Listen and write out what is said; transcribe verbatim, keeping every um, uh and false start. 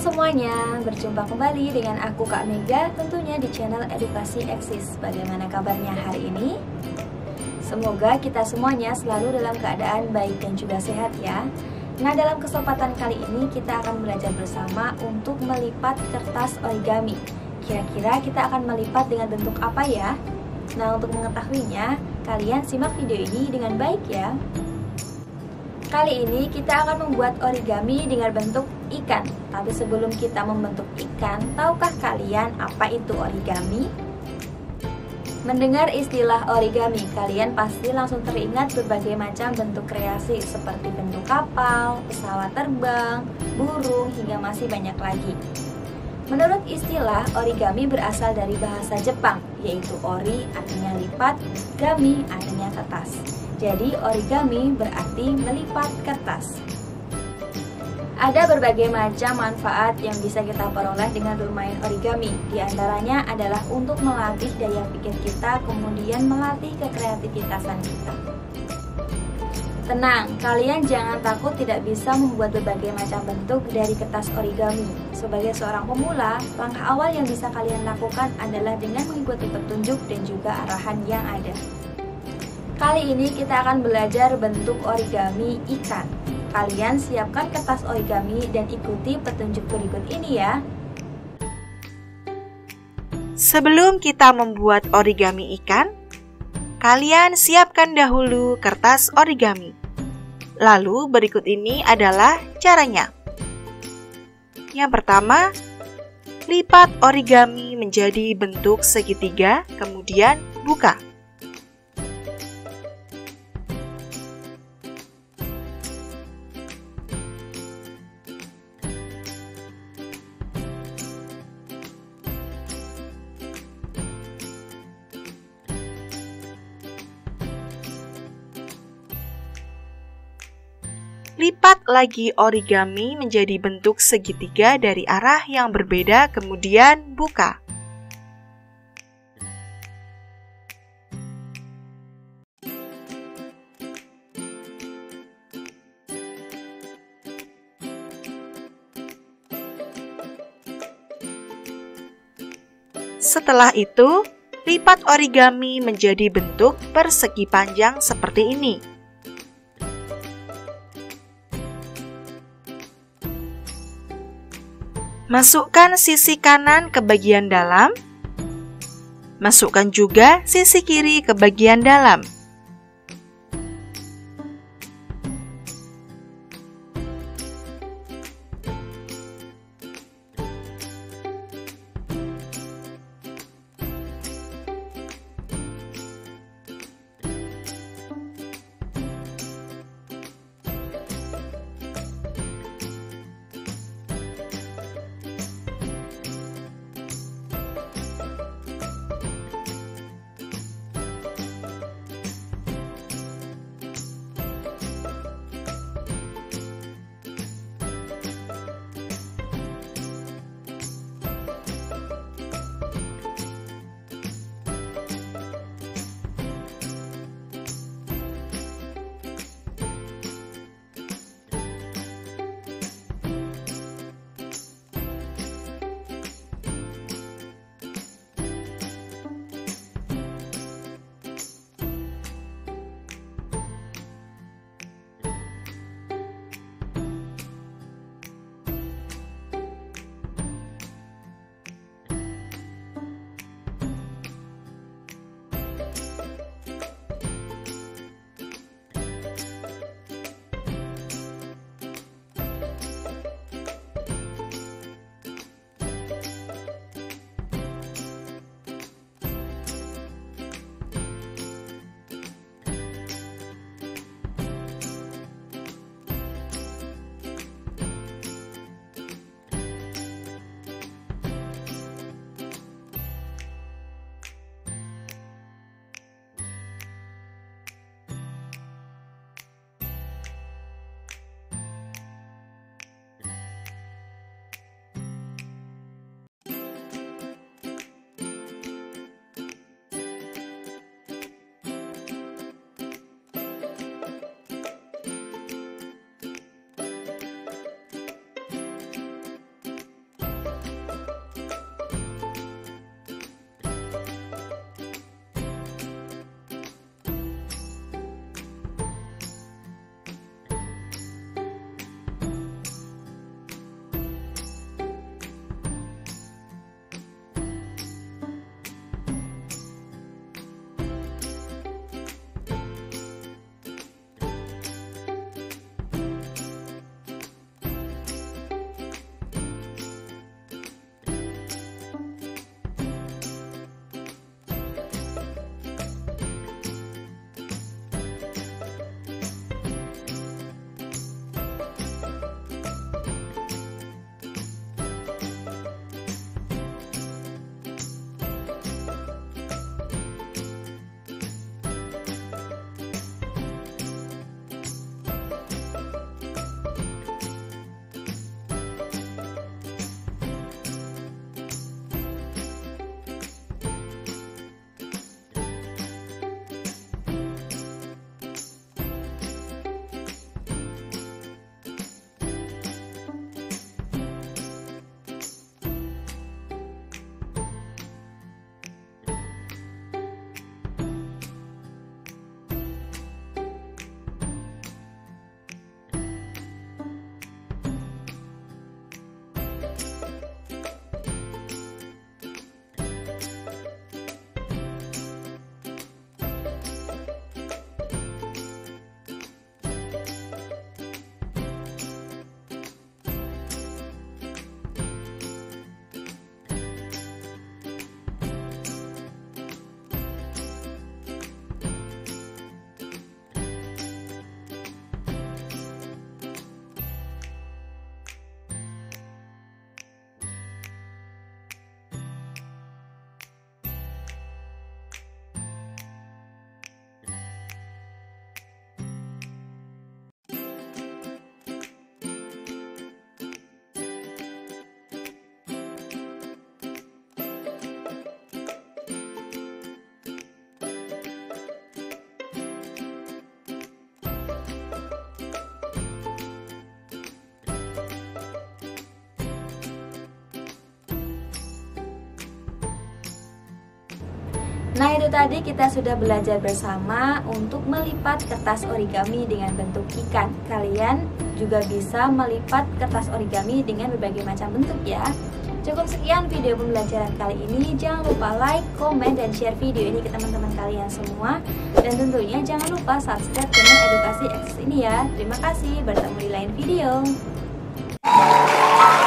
semuanya, berjumpa kembali dengan aku Kak Mega, tentunya di channel Edukasi Eksis. Bagaimana kabarnya hari ini? Semoga kita semuanya selalu dalam keadaan baik dan juga sehat ya. Nah, dalam kesempatan kali ini kita akan belajar bersama untuk melipat kertas origami. Kira-kira kita akan melipat dengan bentuk apa ya? Nah, untuk mengetahuinya, kalian simak video ini dengan baik ya. Kali ini kita akan membuat origami dengan bentuk ikan. Tapi sebelum kita membentuk ikan, tahukah kalian apa itu origami? Mendengar istilah origami, kalian pasti langsung teringat berbagai macam bentuk kreasi seperti bentuk kapal, pesawat terbang, burung, hingga masih banyak lagi. Menurut istilah, origami berasal dari bahasa Jepang, yaitu ori artinya lipat, gami artinya kertas. Jadi origami berarti melipat kertas. Ada berbagai macam manfaat yang bisa kita peroleh dengan bermain origami. Di antaranya adalah untuk melatih daya pikir kita, kemudian melatih kekreativitasan kita. Tenang, kalian jangan takut tidak bisa membuat berbagai macam bentuk dari kertas origami. Sebagai seorang pemula, langkah awal yang bisa kalian lakukan adalah dengan mengikuti petunjuk dan juga arahan yang ada. Kali ini kita akan belajar bentuk origami ikan. Kalian siapkan kertas origami dan ikuti petunjuk berikut ini ya. Sebelum kita membuat origami ikan, kalian siapkan dahulu kertas origami. Lalu berikut ini adalah caranya. Yang pertama, lipat origami menjadi bentuk segitiga, kemudian buka. Lipat lagi origami menjadi bentuk segitiga dari arah yang berbeda, kemudian buka. Setelah itu, lipat origami menjadi bentuk persegi panjang seperti ini. Masukkan sisi kanan ke bagian dalam. Masukkan juga sisi kiri ke bagian dalam. Nah, itu tadi kita sudah belajar bersama untuk melipat kertas origami dengan bentuk ikan. Kalian juga bisa melipat kertas origami dengan berbagai macam bentuk ya. Cukup sekian video pembelajaran kali ini. Jangan lupa like, komen, dan share video ini ke teman-teman kalian semua. Dan tentunya jangan lupa subscribe channel Edukasi Eksis ini ya. Terima kasih, bertemu di lain video.